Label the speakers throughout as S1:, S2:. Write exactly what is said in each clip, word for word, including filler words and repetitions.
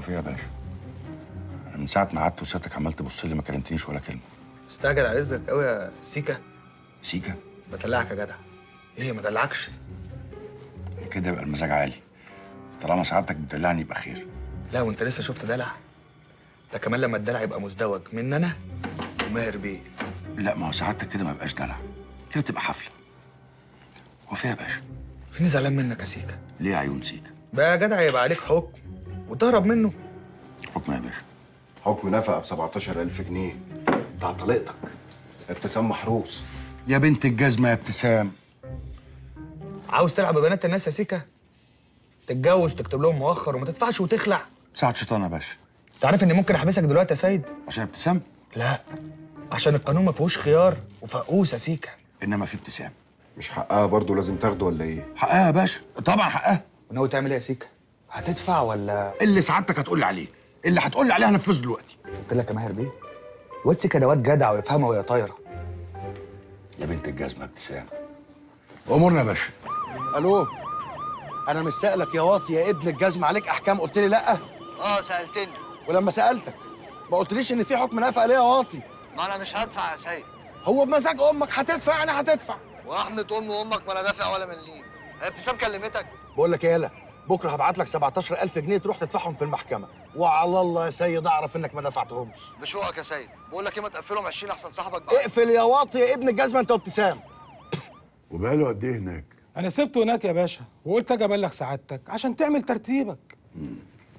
S1: وفي يا باشا، انا من ساعه ما قعدت وسيادتك عمال تبص لي ما كلمتنيش ولا كلمه.
S2: استعجل على رزقك قوي يا سيكا.
S1: سيكا؟
S2: بدلعك يا جدع. ايه ما دلعكش؟
S1: كده يبقى المزاج عالي. طالما سعادتك بتدلعني يبقى خير.
S2: لا وانت لسه شفت دلع؟ ده كمان لما الدلع يبقى مزدوج من انا وماهر بيه.
S1: لا ما هو سعادتك كده ما يبقاش دلع، كده تبقى حفله. وفي يا باشا.
S2: فيني زعلان منك يا سيكا.
S1: ليه يا عيون سيكا؟
S2: بقى يا جدع يبقى عليك حكم وتهرب منه.
S1: حكم يا باشا؟
S3: حكم نفقه ب سبعتاشر ألف جنيه بتاع طليقتك ابتسام محروس.
S1: يا بنت الجزمه يا ابتسام.
S2: عاوز تلعب ببنات الناس يا سيكا؟ تتجوز تكتب لهم مؤخر وما تدفعش وتخلع.
S1: ساعة شيطان يا باشا.
S2: انت عارف اني ممكن احبسك دلوقتي يا سيد؟
S1: عشان ابتسام؟
S2: لا، عشان القانون ما فيهوش خيار وفقوس يا سيكا.
S1: انما في ابتسام.
S3: مش حقها برضه لازم تاخده ولا ايه؟
S1: حقها يا باشا، طبعا حقها.
S2: وناوي تعمل ايه يا سيكا؟ هتدفع ولا
S1: اللي سعادتك هتقول لي عليه، اللي هتقول لي عليه هنفذه دلوقتي.
S2: قلت لك يا ماهر بيه، الواد سيكا ده واد جدع ويفهمها وهي طايره.
S1: يا بنت الجزمه ابتسام. امورنا يا باشا.
S4: الو، انا مش سائلك يا واطي يا ابن الجزمه عليك احكام قلت لي لا؟
S5: اه سألتني.
S4: ولما سالتك ما قلتليش ان في حكم نفقه ليه يا واطي؟
S5: ما انا مش هدفع يا سيد.
S4: هو بمزاج امك هتدفع يعني هتدفع.
S5: ورحمة ام وامك ما انا دافع ولا مليم. هي ابتسام كلمتك؟
S4: بقول لك ايه يالا، بكره هبعت لك سبعتاشر ألف جنيه تروح تدفعهم في المحكمه، وعلى الله يا سيد اعرف انك ما دفعتهمش.
S5: بشوقك يا سيد. بقول لك ايه، ما تقفلهم عشرين احسن صاحبك بقى.
S4: اقفل يا واطي يا ابن الجزمه انت وابتسام.
S6: وبقاله قد ايه هناك؟
S7: أنا سبته هناك يا باشا وقلت أجي أبلغ سعادتك عشان تعمل ترتيبك.
S6: مم.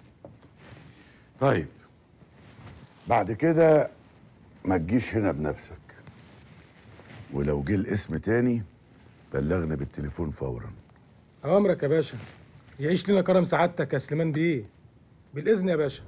S6: طيب بعد كده ما تجيش هنا بنفسك، ولو جه الاسم تاني بلغنا بالتليفون فورا.
S7: أوامرك يا باشا. يعيش لنا كرم سعادتك يا سليمان بيه. بالإذن يا باشا.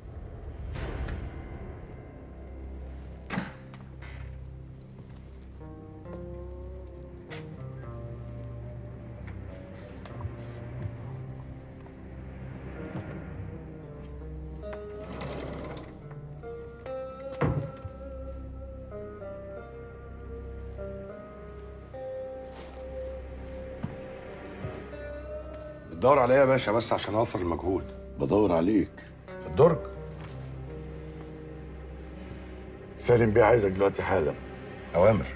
S1: بتدور عليا يا باشا بس عشان اوفر المجهود.
S6: بدور عليك
S1: في الدرج.
S6: سالم بيه عايزك دلوقتي حالا.
S1: اوامر.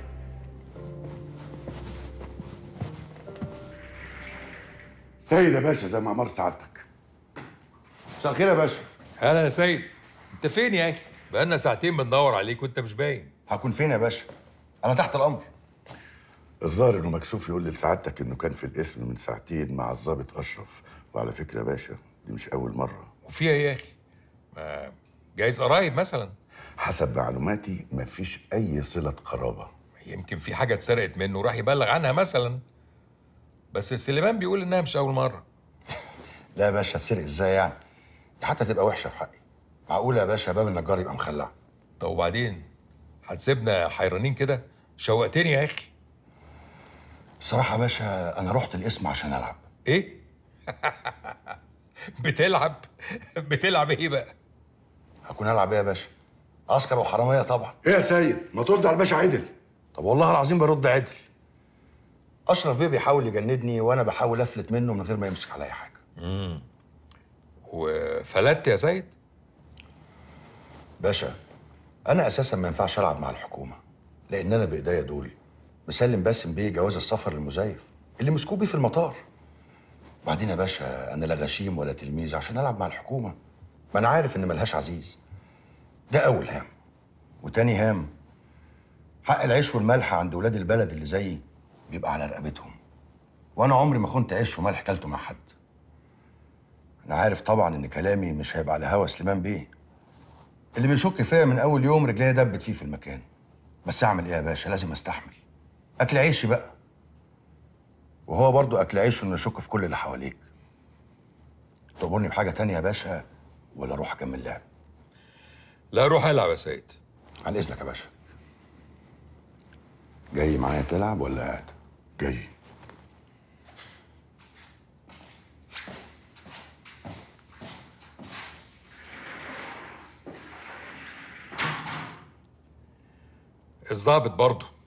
S6: سيد يا باشا زي ما امر سعادتك.
S1: مساء الخير يا باشا.
S8: اهلا يا سيد. انت فين يا اخي؟ بقالنا ساعتين بندور عليك وانت مش باين.
S1: هكون فين يا باشا؟ انا تحت الامر.
S6: الظاهر انه مكسوف يقول لسعادتك انه كان في القسم من ساعتين مع الضابط اشرف، وعلى فكره يا باشا دي مش اول مره.
S8: وفيها ايه يا اخي؟ ما جايز قرايب مثلا.
S6: حسب معلوماتي مفيش اي صله قرابه.
S8: يمكن في حاجه اتسرقت منه وراح يبلغ عنها مثلا. بس سليمان بيقول انها مش اول مره.
S1: لا يا باشا، تسرق ازاي يعني؟ دي حتى تبقى وحشه في حقي. معقوله يا باشا باب النجار يبقى مخلع؟
S8: طب وبعدين؟ هتسيبنا حيرانين كده؟ شوقتني يا اخي.
S1: الصراحه يا باشا انا رحت القسم عشان العب.
S8: ايه؟ بتلعب؟ بتلعب ايه بقى؟
S1: هكون العب ايه يا باشا؟ عسكر وحراميه طبعا.
S6: ايه يا سيد؟ ما ترد على الباشا عدل.
S1: طب والله العظيم برد عدل. اشرف بيه بيحاول يجندني وانا بحاول افلت منه من غير ما يمسك عليا حاجه.
S8: امم وفلتت يا سيد؟
S1: باشا انا اساسا ما ينفعش العب مع الحكومه، لان انا بايديا دول مسلم باسم بيه جواز السفر للمزيف اللي مسكوه بيه في المطار. وبعدين يا باشا انا لا غشيم ولا تلميذ عشان العب مع الحكومه. ما انا عارف ان ملهاش عزيز. ده اول هام. وتاني هام، حق العيش والملح عند ولاد البلد اللي زيي بيبقى على رقبتهم، وانا عمري ما كنت عيش وملح كلته مع حد. انا عارف طبعا ان كلامي مش هيبقى على هوا سليمان بيه اللي بيشك فيا من اول يوم رجليا دبت فيه في المكان. بس اعمل ايه يا باشا؟ لازم استحمل. اكل عيشي بقى. وهو برضو اكل عيشه انه يشك في كل اللي حواليك. تأمرني بحاجه تانية يا باشا ولا اروح اكمل لعب؟
S8: لا روح العب يا سيد.
S1: عن اذنك يا باشا. جاي معايا تلعب ولا قاعد؟
S6: جاي.
S8: الظابط برضه